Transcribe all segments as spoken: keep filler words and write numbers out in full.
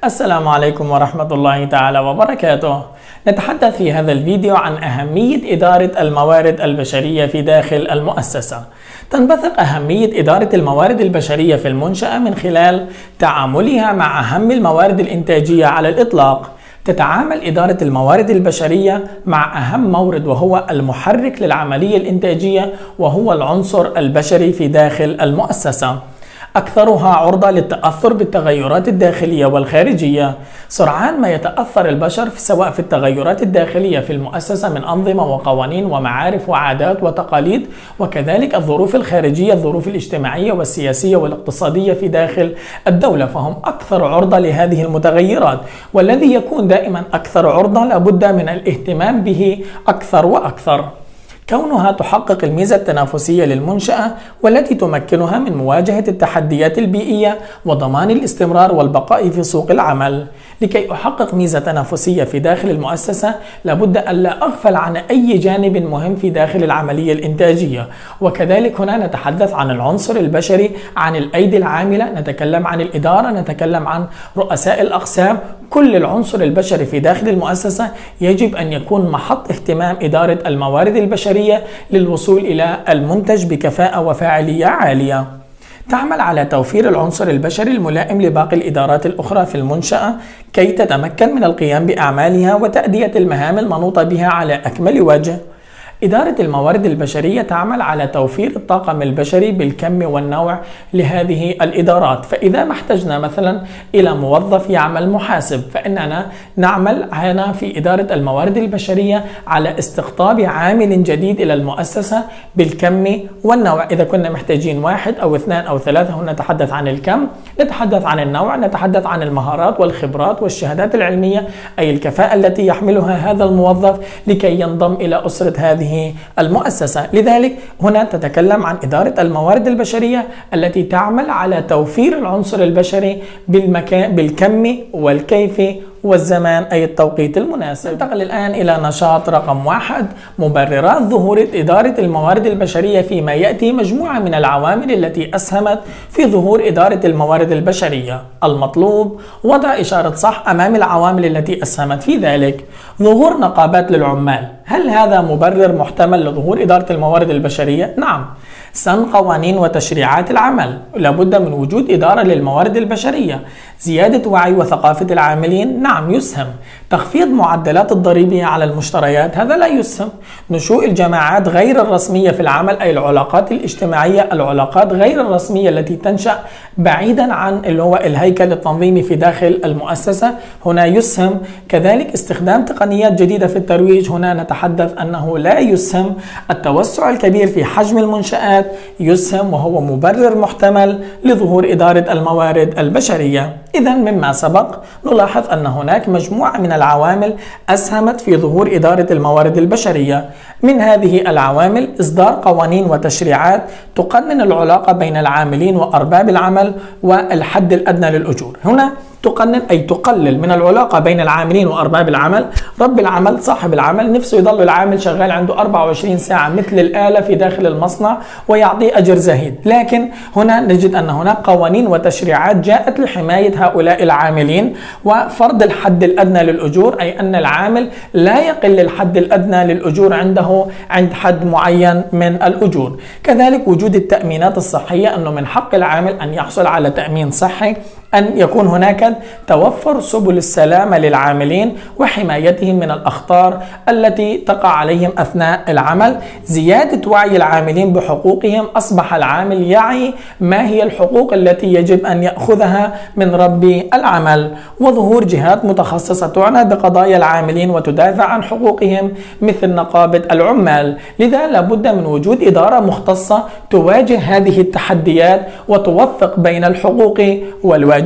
السلام عليكم ورحمة الله تعالى وبركاته. نتحدث في هذا الفيديو عن أهمية إدارة الموارد البشرية في داخل المؤسسة. تنبثق أهمية إدارة الموارد البشرية في المنشأة من خلال تعاملها مع أهم الموارد الإنتاجية على الإطلاق. تتعامل إدارة الموارد البشرية مع أهم مورد وهو المحرك للعملية الإنتاجية، وهو العنصر البشري في داخل المؤسسة. أكثرها عرضة للتأثر بالتغيرات الداخلية والخارجية. سرعان ما يتأثر البشر في سواء في التغيرات الداخلية في المؤسسة من أنظمة وقوانين ومعارف وعادات وتقاليد، وكذلك الظروف الخارجية، الظروف الاجتماعية والسياسية والاقتصادية في داخل الدولة، فهم أكثر عرضة لهذه المتغيرات، والذي يكون دائما أكثر عرضة لابد من الاهتمام به أكثر وأكثر. كونها تحقق الميزة التنافسية للمنشأة والتي تمكنها من مواجهة التحديات البيئية وضمان الاستمرار والبقاء في سوق العمل. لكي أحقق ميزة تنافسية في داخل المؤسسة لابد ألا أغفل عن أي جانب مهم في داخل العملية الإنتاجية، وكذلك هنا نتحدث عن العنصر البشري، عن الأيدي العاملة، نتكلم عن الإدارة، نتكلم عن رؤساء الأقسام. كل العنصر البشري في داخل المؤسسة يجب أن يكون محط اهتمام إدارة الموارد البشرية للوصول إلى المنتج بكفاءة وفاعلية عالية. تعمل على توفير العنصر البشري الملائم لباقي الإدارات الأخرى في المنشأة كي تتمكن من القيام بأعمالها وتأدية المهام المنوطة بها على أكمل وجه. إدارة الموارد البشرية تعمل على توفير الطاقم البشري بالكم والنوع لهذه الإدارات. فإذا ما احتجنا مثلا إلى موظف يعمل محاسب، فإننا نعمل هنا في إدارة الموارد البشرية على استقطاب عامل جديد إلى المؤسسة بالكم والنوع. إذا كنا محتاجين واحد أو اثنان أو ثلاثة، هنا نتحدث عن الكم، نتحدث عن النوع، نتحدث عن المهارات والخبرات والشهادات العلمية، أي الكفاءة التي يحملها هذا الموظف لكي ينضم إلى أسرة هذه المؤسسة. لذلك هنا تتكلم عن إدارة الموارد البشرية التي تعمل على توفير العنصر البشري بالمكان بالكم والكيف والزمان، أي التوقيت المناسب. ننتقل الآن إلى نشاط رقم واحد، مبررات ظهور إدارة الموارد البشرية. فيما يأتي مجموعة من العوامل التي أسهمت في ظهور إدارة الموارد البشرية. المطلوب وضع إشارة صح أمام العوامل التي أسهمت في ذلك. ظهور نقابات للعمال، هل هذا مبرر محتمل لظهور إدارة الموارد البشرية؟ نعم. سن قوانين وتشريعات العمل، لابد من وجود إدارة للموارد البشرية. زيادة وعي وثقافة العاملين، نعم يسهم. تخفيض معدلات الضريبة على المشتريات، هذا لا يسهم. نشوء الجماعات غير الرسمية في العمل، أي العلاقات الاجتماعية، العلاقات غير الرسمية التي تنشأ بعيدا عن اللي هو الهيكل التنظيمي في داخل المؤسسة، هنا يسهم. كذلك استخدام تقنيات جديدة في الترويج، هنا نتحدث أنه لا يسهم. التوسع الكبير في حجم المنشآت يسهم، وهو مبرر محتمل لظهور إدارة الموارد البشرية. إذا مما سبق نلاحظ أن هناك مجموعة من العوامل أسهمت في ظهور إدارة الموارد البشرية. من هذه العوامل إصدار قوانين وتشريعات تقنن العلاقة بين العاملين وأرباب العمل والحد الأدنى للأجور. هنا تقنن أي تقلل من العلاقة بين العاملين وأرباب العمل. رب العمل صاحب العمل نفسه يضل العامل شغال عنده أربعة وعشرين ساعة مثل الآلة في داخل المصنع ويعطيه أجر زهيد، لكن هنا نجد أن هناك قوانين وتشريعات جاءت لحماية هؤلاء العاملين وفرض الحد الأدنى للأجور، أي أن العامل لا يقل الحد الأدنى للأجور عنده عند حد معين من الأجور. كذلك وجود التأمينات الصحية، أنه من حق العامل أن يحصل على تأمين صحي، أن يكون هناك توفر سبل السلامة للعاملين وحمايتهم من الأخطار التي تقع عليهم أثناء العمل. زيادة وعي العاملين بحقوقهم، أصبح العامل يعي ما هي الحقوق التي يجب أن يأخذها من رب العمل. وظهور جهات متخصصة تعنى بقضايا العاملين وتدافع عن حقوقهم مثل نقابة العمال. لذا لابد من وجود إدارة مختصة تواجه هذه التحديات وتوفق بين الحقوق والواجبات.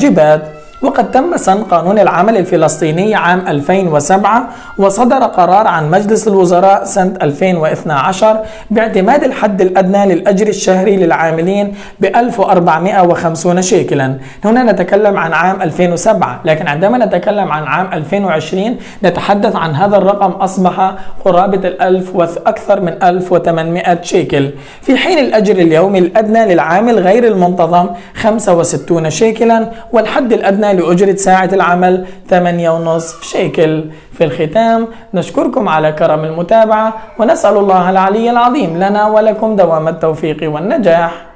وقد تم سن قانون العمل الفلسطيني عام ألفين وسبعة، وصدر قرار عن مجلس الوزراء سنة ألفين واثني عشر باعتماد الحد الأدنى للأجر الشهري للعاملين ب ألف وأربعمئة وخمسين شيكلا. هنا نتكلم عن عام ألفين وسبعة، لكن عندما نتكلم عن عام ألفين وعشرين نتحدث عن هذا الرقم أصبح قرابة الألف وأكثر من ألف وثمانمئة شيكل، في حين الأجر اليومي الأدنى للعامل غير المنتظم خمسة وستين شيكلا، والحد الأدنى عندنا لأجرة ساعة العمل ثمانية ونصف شيكل. في الختام نشكركم على كرم المتابعة، ونسأل الله العلي العظيم لنا ولكم دوام التوفيق والنجاح.